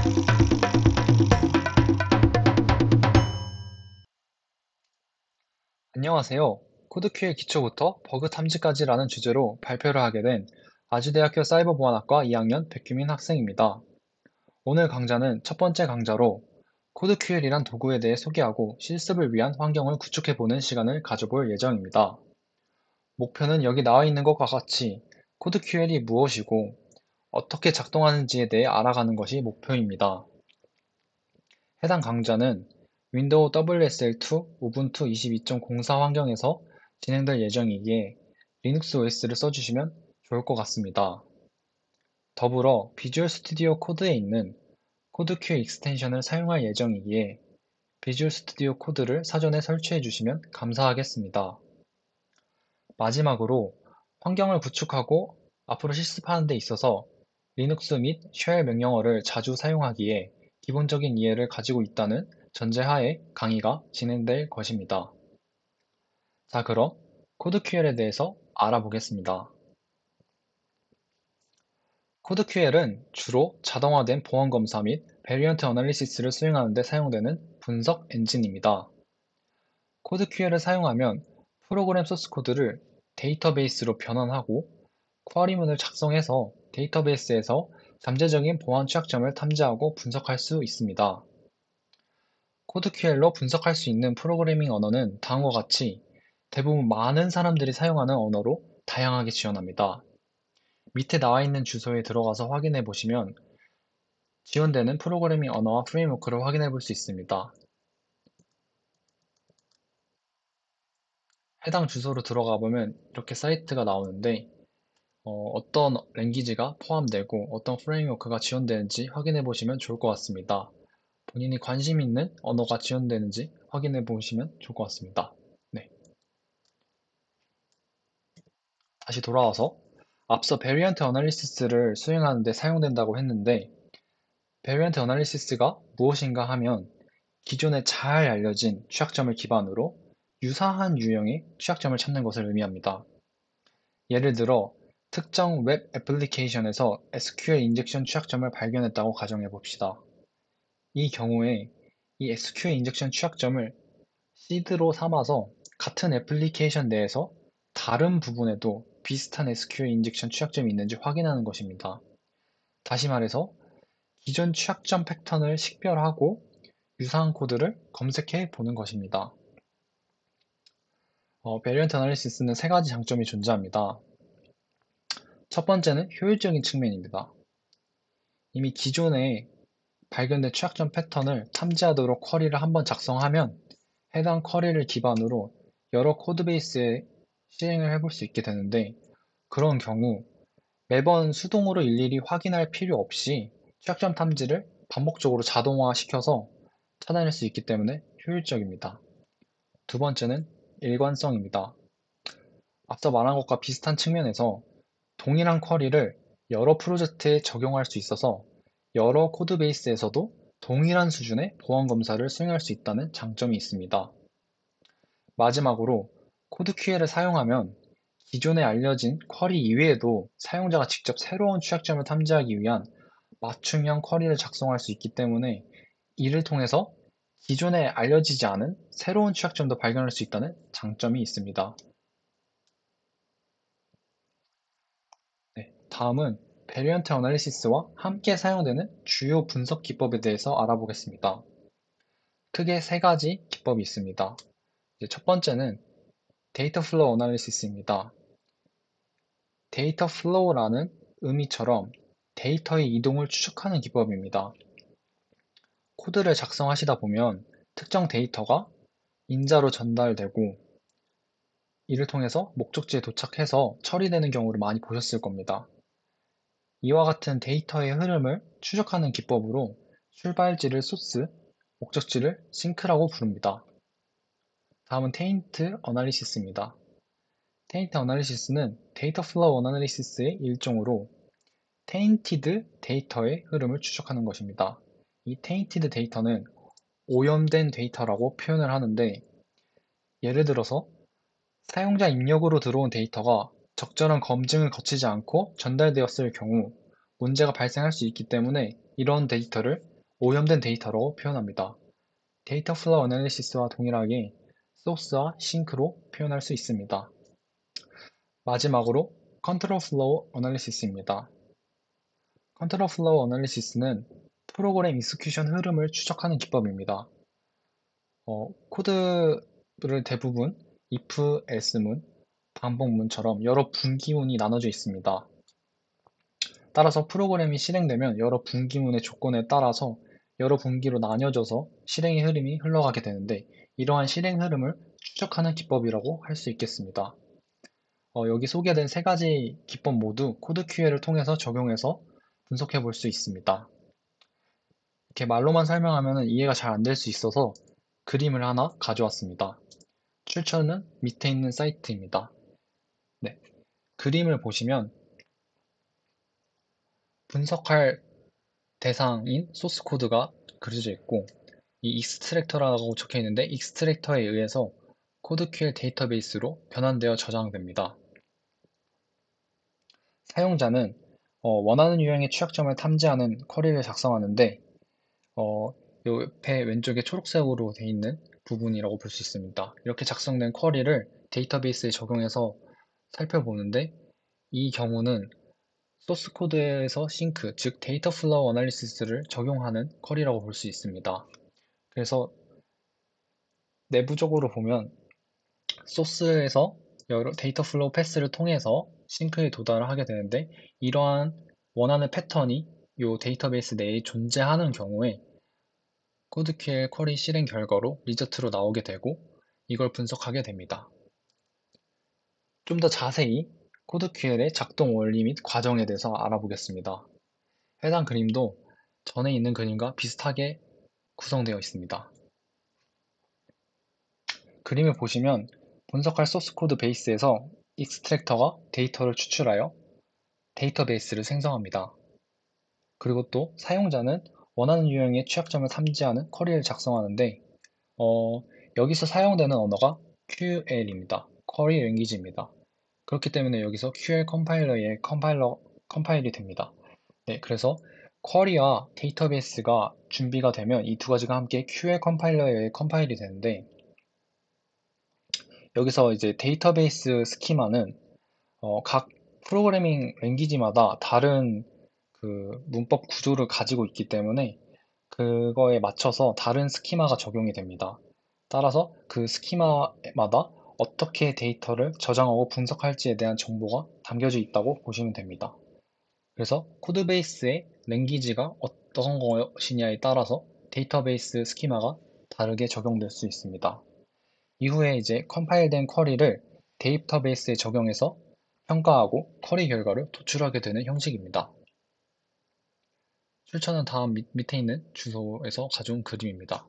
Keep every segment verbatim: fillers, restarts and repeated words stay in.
안녕하세요. 코드큐의 기초부터 버그 탐지까지라는 주제로 발표를 하게 된 아주대학교 사이버보안학과 이 학년 백규민 학생입니다. 오늘 강좌는 첫 번째 강좌로 코드큐엘이란 도구에 대해 소개하고 실습을 위한 환경을 구축해보는 시간을 가져볼 예정입니다. 목표는 여기 나와 있는 것과 같이 코드큐엘이 무엇이고 어떻게 작동하는지에 대해 알아가는 것이 목표입니다. 해당 강좌는 윈도우 더블유에스엘 투 우분투 이십이 점 공사 환경에서 진행될 예정이기에 리눅스 오에스를 써주시면 좋을 것 같습니다. 더불어 비주얼 스튜디오 코드에 있는 코드큐 익스텐션을 사용할 예정이기에 비주얼 스튜디오 코드를 사전에 설치해 주시면 감사하겠습니다. 마지막으로 환경을 구축하고 앞으로 실습하는 데 있어서 리눅스 및 쉘 명령어를 자주 사용하기에 기본적인 이해를 가지고 있다는 전제하에 강의가 진행될 것입니다. 자, 그럼 코드큐엘에 대해서 알아보겠습니다. 코드큐엘은 주로 자동화된 보안 검사 및 베리언트 어널리시스를 수행하는 데 사용되는 분석 엔진입니다. 코드큐엘을 사용하면 프로그램 소스 코드를 데이터베이스로 변환하고 쿼리문을 작성해서 데이터베이스에서 잠재적인 보안 취약점을 탐지하고 분석할 수 있습니다. 코드큐엘로 분석할 수 있는 프로그래밍 언어는 다음과 같이 대부분 많은 사람들이 사용하는 언어로 다양하게 지원합니다. 밑에 나와 있는 주소에 들어가서 확인해 보시면 지원되는 프로그래밍 언어와 프레임워크를 확인해 볼 수 있습니다. 해당 주소로 들어가 보면 이렇게 사이트가 나오는데 어, 떤 랭귀지가 포함되고 어떤 프레임워크가 지원되는지 확인해 보시면 좋을 것 같습니다. 본인이 관심 있는 언어가 지원되는지 확인해 보시면 좋을 것 같습니다. 네. 다시 돌아와서 앞서 베리언트 어널리시스를 수행하는 데 사용된다고 했는데 베리언트 어널리시스가 무엇인가 하면 기존에 잘 알려진 취약점을 기반으로 유사한 유형의 취약점을 찾는 것을 의미합니다. 예를 들어 특정 웹 애플리케이션에서 에스큐엘 인젝션 취약점을 발견했다고 가정해 봅시다. 이 경우에 이 에스큐엘 인젝션 취약점을 시드로 삼아서 같은 애플리케이션 내에서 다른 부분에도 비슷한 에스큐엘 인젝션 취약점이 있는지 확인하는 것입니다. 다시 말해서 기존 취약점 패턴을 식별하고 유사한 코드를 검색해 보는 것입니다. 어, 베리언트 어널리시스는 세 가지 장점이 존재합니다. 첫 번째는 효율적인 측면입니다. 이미 기존에 발견된 취약점 패턴을 탐지하도록 쿼리를 한번 작성하면 해당 쿼리를 기반으로 여러 코드베이스에 실행을 해볼 수 있게 되는데 그런 경우 매번 수동으로 일일이 확인할 필요 없이 취약점 탐지를 반복적으로 자동화시켜서 찾아낼 수 있기 때문에 효율적입니다. 두 번째는 일관성입니다. 앞서 말한 것과 비슷한 측면에서 동일한 쿼리를 여러 프로젝트에 적용할 수 있어서 여러 코드베이스에서도 동일한 수준의 보안 검사를 수행할 수 있다는 장점이 있습니다. 마지막으로 코드큐엘을 사용하면 기존에 알려진 쿼리 이외에도 사용자가 직접 새로운 취약점을 탐지하기 위한 맞춤형 쿼리를 작성할 수 있기 때문에 이를 통해서 기존에 알려지지 않은 새로운 취약점도 발견할 수 있다는 장점이 있습니다. 네, 다음은 베리언트 어널리시스와 함께 사용되는 주요 분석 기법에 대해서 알아보겠습니다. 크게 세 가지 기법이 있습니다. 첫 번째는 데이터 플로우 어널리시스입니다. 데이터 플로우라는 의미처럼 데이터의 이동을 추적하는 기법입니다. 코드를 작성하시다 보면 특정 데이터가 인자로 전달되고 이를 통해서 목적지에 도착해서 처리되는 경우를 많이 보셨을 겁니다. 이와 같은 데이터의 흐름을 추적하는 기법으로 출발지를 소스, 목적지를 싱크라고 부릅니다. 다음은 테인트 어널리시스입니다. 테인트 어널리시스는 데이터 플로우 어널리시스의 일종으로 테인티드 데이터의 흐름을 추적하는 것입니다. 이 테인티드 데이터는 오염된 데이터라고 표현을 하는데 예를 들어서 사용자 입력으로 들어온 데이터가 적절한 검증을 거치지 않고 전달되었을 경우 문제가 발생할 수 있기 때문에 이런 데이터를 오염된 데이터로 표현합니다. 데이터 플로우 애널리시스와 동일하게 소스와 싱크로 표현할 수 있습니다. 마지막으로 컨트롤 플로우 애널리시스입니다. 컨트롤 플로우 애널리시스는 프로그램 익스큐션 흐름을 추적하는 기법입니다. 어, 코드를 대부분 if, else문, 반복문처럼 여러 분기문이 나눠져 있습니다. 따라서 프로그램이 실행되면 여러 분기문의 조건에 따라서 여러 분기로 나뉘어져서 실행의 흐름이 흘러가게 되는데 이러한 실행 흐름을 추적하는 기법이라고 할 수 있겠습니다. 어, 여기 소개된 세 가지 기법 모두 코드큐에를 통해서 적용해서 분석해 볼 수 있습니다. 이렇게 말로만 설명하면 이해가 잘 안 될 수 있어서 그림을 하나 가져왔습니다. 출처는 밑에 있는 사이트입니다. 네, 그림을 보시면 분석할 대상인 소스 코드가 그려져 있고 이 익스트랙터라고 적혀 있는데 익스트랙터에 의해서 코드큐엘 데이터베이스로 변환되어 저장됩니다. 사용자는 어, 원하는 유형의 취약점을 탐지하는 쿼리를 작성하는데 어, 요 옆에 왼쪽에 초록색으로 되어 있는 부분이라고 볼 수 있습니다. 이렇게 작성된 쿼리를 데이터베이스에 적용해서 살펴보는데 이 경우는 소스 코드에서 싱크, 즉 데이터 플로우 애널리시스를 적용하는 쿼리라고 볼 수 있습니다. 그래서 내부적으로 보면 소스에서 여러 데이터 플로우 패스를 통해서 싱크에 도달을 하게 되는데 이러한 원하는 패턴이 이 데이터베이스 내에 존재하는 경우에 코드큐엘 쿼리 실행 결과로 리저트로 나오게 되고 이걸 분석하게 됩니다. 좀 더 자세히 코드큐엘의 작동 원리 및 과정에 대해서 알아보겠습니다. 해당 그림도 전에 있는 그림과 비슷하게 구성되어 있습니다. 그림을 보시면 분석할 소스 코드 베이스에서 익스트랙터가 데이터를 추출하여 데이터베이스를 생성합니다. 그리고 또 사용자는 원하는 유형의 취약점을 탐지하는 쿼리를 작성하는데 어, 여기서 사용되는 언어가 큐엘입니다. 쿼리 랭귀지입니다. 그렇기 때문에 여기서 큐엘 컴파일러에 컴파일러, 컴파일이 됩니다. 네, 그래서 쿼리와 데이터베이스가 준비가 되면 이 두 가지가 함께 큐엘 컴파일러에 컴파일이 되는데 여기서 이제 데이터베이스 스키마는 어, 각 프로그래밍 랭귀지마다 다른 그 문법 구조를 가지고 있기 때문에 그거에 맞춰서 다른 스키마가 적용이 됩니다. 따라서 그 스키마마다 어떻게 데이터를 저장하고 분석할지에 대한 정보가 담겨져 있다고 보시면 됩니다. 그래서 코드베이스의 랭귀지가 어떤 것이냐에 따라서 데이터베이스 스키마가 다르게 적용될 수 있습니다. 이후에 이제 컴파일된 쿼리를 데이터베이스에 적용해서 평가하고 쿼리 결과를 도출하게 되는 형식입니다. 출처는 다음 밑, 밑에 있는 주소에서 가져온 그림입니다.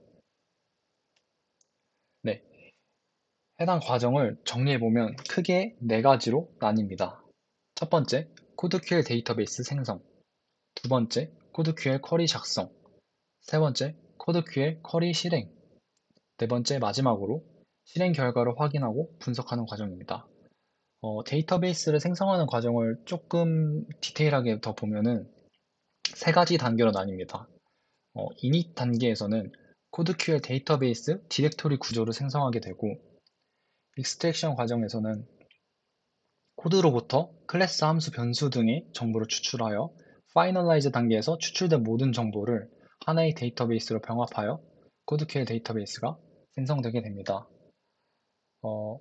네, 해당 과정을 정리해보면 크게 네 가지로 나뉩니다. 첫 번째, 코드큐엘 데이터베이스 생성. 두 번째, 코드큐엘 쿼리 작성. 세 번째, 코드큐엘 쿼리 실행. 네 번째, 마지막으로 실행 결과를 확인하고 분석하는 과정입니다. 어, 데이터베이스를 생성하는 과정을 조금 디테일하게 더 보면은 세 가지 단계로 나뉩니다. 어, 이닛 단계에서는 코드큐엘 데이터베이스 디렉토리 구조를 생성하게 되고 익스트랙션 과정에서는 코드로부터 클래스 함수 변수 등의 정보를 추출하여 파이널라이즈 단계에서 추출된 모든 정보를 하나의 데이터베이스로 병합하여 코드큐엘 데이터베이스가 생성되게 됩니다. 어,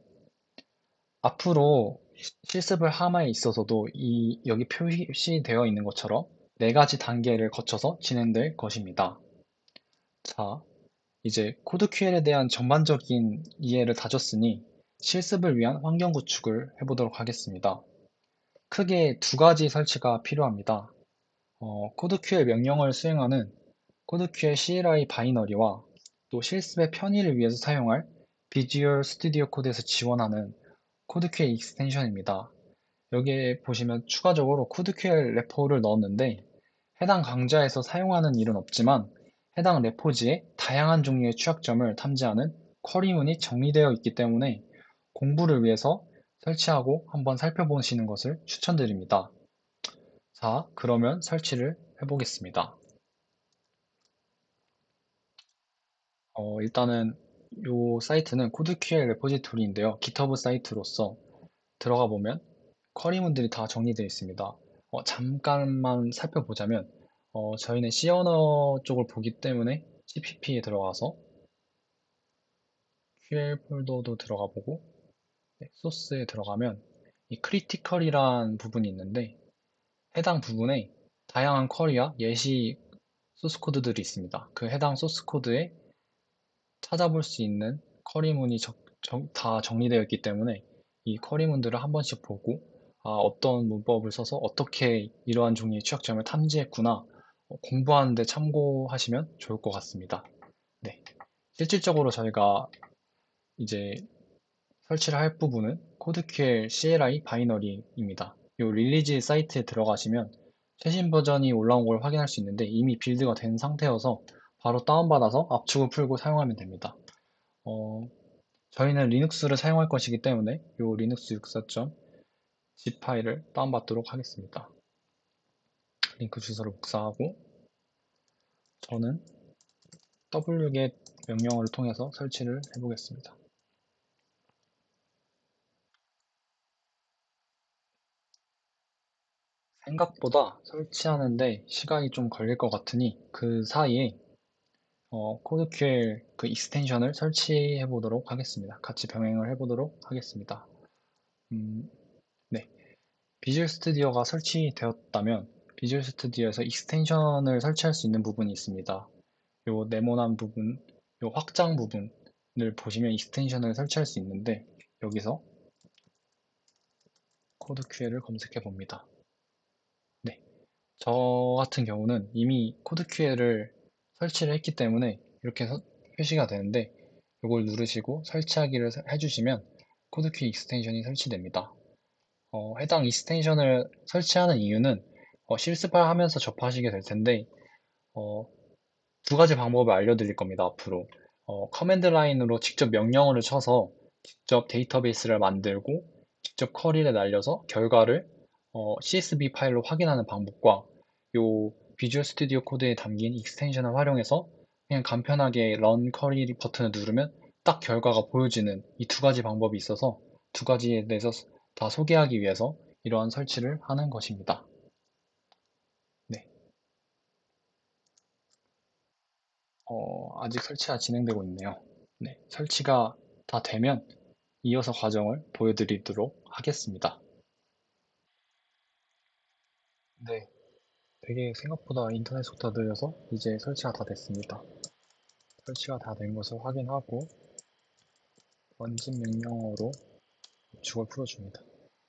앞으로 실습을 함에 있어서도 이 여기 표시되어 있는 것처럼 네 가지 단계를 거쳐서 진행될 것입니다. 자, 이제 코드큐엘에 대한 전반적인 이해를 다졌으니 실습을 위한 환경 구축을 해보도록 하겠습니다. 크게 두 가지 설치가 필요합니다. 어, 코드큐엘 명령어를 수행하는 코드큐엘 씨엘아이 바이너리와 또 실습의 편의를 위해서 사용할 비주얼 스튜디오 코드에서 지원하는 코드큐엘 익스텐션입니다. 여기에 보시면 추가적으로 코드큐엘 레포를 넣었는데 해당 강좌에서 사용하는 일은 없지만 해당 레포지에 다양한 종류의 취약점을 탐지하는 쿼리문이 정리되어 있기 때문에 공부를 위해서 설치하고 한번 살펴보시는 것을 추천드립니다. 자, 그러면 설치를 해보겠습니다. 어, 일단은 이 사이트는 코드큐엘 레포지토리인데요. 깃허브 사이트로서 들어가 보면 쿼리문들이 다 정리되어 있습니다. 어, 잠깐만 살펴보자면 어, 저희는 C 언어 쪽을 보기 때문에 씨피피에 들어가서 큐엘 폴더도 들어가 보고 네, 소스에 들어가면 이 크리티컬이란 부분이 있는데 해당 부분에 다양한 쿼리와 예시 소스 코드들이 있습니다. 그 해당 소스 코드에 찾아볼 수 있는 쿼리문이 적- 적- 다 정리되어 있기 때문에 이 쿼리문들을 한 번씩 보고 아, 어떤 문법을 써서 어떻게 이러한 종류의 취약점을 탐지했구나 어, 공부하는 데 참고하시면 좋을 것 같습니다. 네. 실질적으로 저희가 이제 설치를 할 부분은 코드큐엘 씨엘아이 바이너리입니다. 이 릴리즈 사이트에 들어가시면 최신 버전이 올라온 걸 확인할 수 있는데 이미 빌드가 된 상태여서 바로 다운받아서 압축을 풀고 사용하면 됩니다. 어, 저희는 리눅스를 사용할 것이기 때문에 이 리눅스 육사.zip 파일을 다운받도록 하겠습니다. 링크 주소를 복사하고 저는 wget 명령어를 통해서 설치를 해보겠습니다. 생각보다 설치하는데 시간이 좀 걸릴 것 같으니 그 사이에 어, 코드큐엘 그 익스텐션을 설치해 보도록 하겠습니다. 같이 병행을 해 보도록 하겠습니다. 음, 네. 비주얼 스튜디오가 설치되었다면 비주얼 스튜디오에서 익스텐션을 설치할 수 있는 부분이 있습니다. 요 네모난 부분, 요 확장 부분을 보시면 익스텐션을 설치할 수 있는데 여기서 코드큐엘을 검색해 봅니다. 네. 저 같은 경우는 이미 코드큐엘을 설치를 했기 때문에 이렇게 서- 표시가 되는데 이걸 누르시고 설치하기를 서- 해주시면 코드큐 익스텐션이 설치됩니다. 어, 해당 익스텐션을 설치하는 이유는 어, 실습을 하면서 접하시게 될 텐데 어, 두 가지 방법을 알려드릴 겁니다, 앞으로. 어, 커맨드 라인으로 직접 명령어를 쳐서 직접 데이터베이스를 만들고 직접 쿼리를 날려서 결과를 어, 씨에스브이 파일로 확인하는 방법과 요 비주얼 스튜디오 코드에 담긴 익스텐션을 활용해서 그냥 간편하게 런 쿼리 버튼을 누르면 딱 결과가 보여지는 이 두 가지 방법이 있어서 두 가지에 대해서 다 소개하기 위해서 이러한 설치를 하는 것입니다. 네. 어, 아직 설치가 진행되고 있네요. 네, 설치가 다 되면 이어서 과정을 보여드리도록 하겠습니다. 네, 되게 생각보다 인터넷 속도가 느려서 이제 설치가 다 됐습니다. 설치가 다 된 것을 확인하고 원집 명령어로 압축을 풀어줍니다.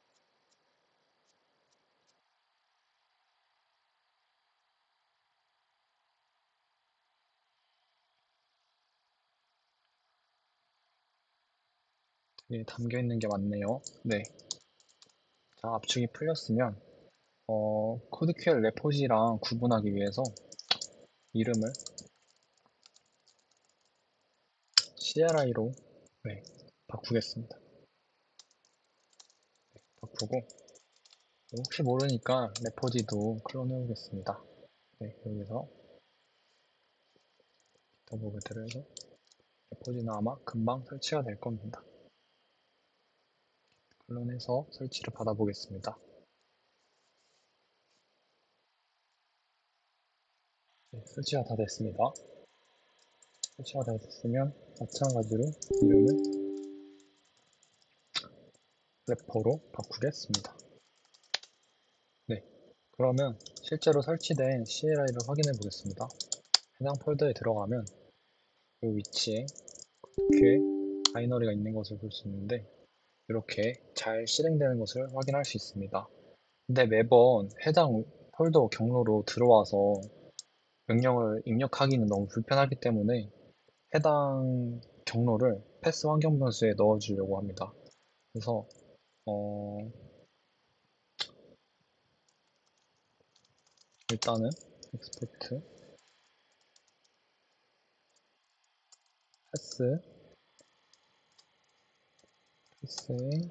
네, 담겨 있는 게 맞네요. 네, 자, 압축이 풀렸으면 어, 코드큐엘 레포지랑 구분하기 위해서 이름을 씨엘아이로 네, 바꾸겠습니다. 바꾸고 혹시 모르니까 레포지도 클론해 보겠습니다. 네, 여기서 더보기를 해서 레포지는 아마 금방 설치가 될 겁니다. 클론해서 설치를 받아보겠습니다. 네, 설치가 다 됐습니다. 설치가 다 됐으면 마찬가지로 이름을 래퍼로 바꾸겠습니다. 네, 그러면 실제로 설치된 씨엘아이를 확인해 보겠습니다. 해당 폴더에 들어가면 이 위치에 큐에 바이너리가 있는 것을 볼 수 있는데 이렇게 잘 실행되는 것을 확인할 수 있습니다. 근데 매번 해당 폴더 경로로 들어와서 명령을 입력하기는 너무 불편하기 때문에 해당 경로를 패스 환경 변수에 넣어주려고 합니다. 그래서 어, 일단은 expect 패스 패스의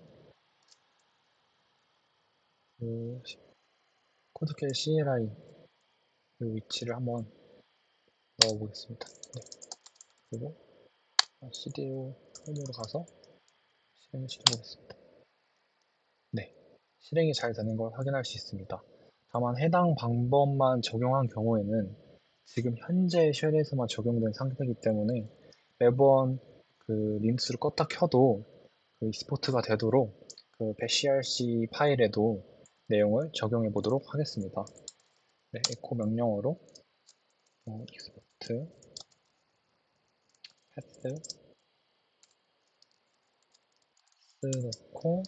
그 코드킬 씨엘아이 그 위치를 한번 넣어보겠습니다. 네. 그리고 씨디오 홈으로 가서 실행을 시켜보겠습니다. 네, 실행이 잘 되는 걸 확인할 수 있습니다. 다만 해당 방법만 적용한 경우에는 지금 현재 쉘에서만 적용된 상태이기 때문에 매번 그 리눅스를 껐다 켜도 그 익스포트가 되도록 그 배시알씨 파일에도 내용을 적용해 보도록 하겠습니다. 네, 에코 명령어로 어, 익스포트 패스 넣고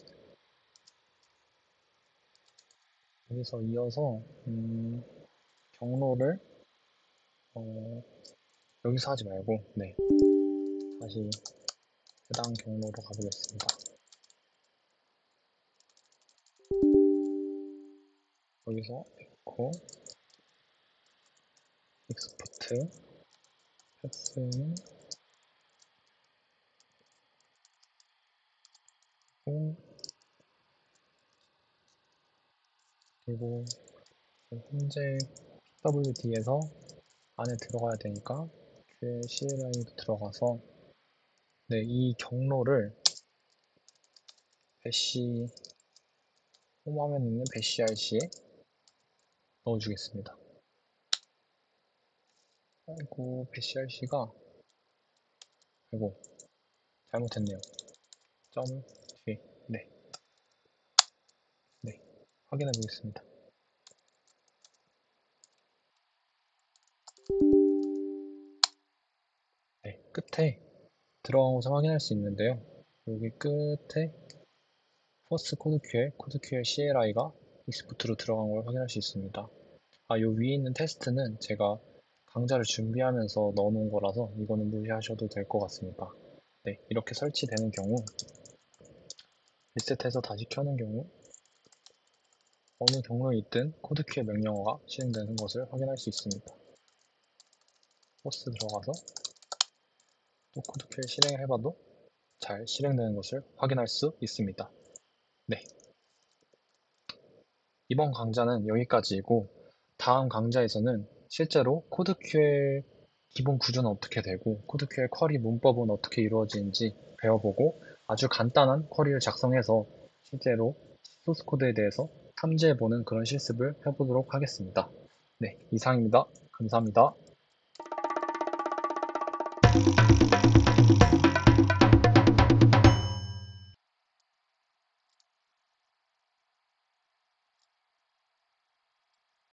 여기서 이어서 음, 경로를 어, 여기서 하지 말고 네, 다시 해당 경로로 가보겠습니다. 여기서 에코 익스포트 패스는 그리고 현재 피더블유디에서 안에 들어가야 되니까 씨엘아이도 들어가서 네, 이 경로를 배시 홈화면에 있는 배시알씨에 넣어주겠습니다. 아이고 배시알씨가 아이고 잘못했네요. 점 뒤 네, 네 확인해 보겠습니다. 네, 끝에 들어간 것을 확인할 수 있는데요. 여기 끝에 퍼스트 코드큐에 코드큐에 씨엘아이가 익스포트로 들어간 걸 확인할 수 있습니다. 아, 요 위에 있는 테스트는 제가 강좌를 준비하면서 넣어놓은 거라서 이거는 무시하셔도 될 것 같습니다. 네, 이렇게 설치되는 경우 리셋해서 다시 켜는 경우 어느 경로에 있든 코드큐의 명령어가 실행되는 것을 확인할 수 있습니다. 포스 들어가서 또 코드큐에 실행을 해봐도 잘 실행되는 것을 확인할 수 있습니다. 네, 이번 강좌는 여기까지이고 다음 강좌에서는 실제로 코드큐의 기본 구조는 어떻게 되고 코드큐의 쿼리 문법은 어떻게 이루어지는지 배워보고 아주 간단한 쿼리를 작성해서 실제로 소스 코드에 대해서 탐지해보는 그런 실습을 해보도록 하겠습니다. 네, 이상입니다. 감사합니다.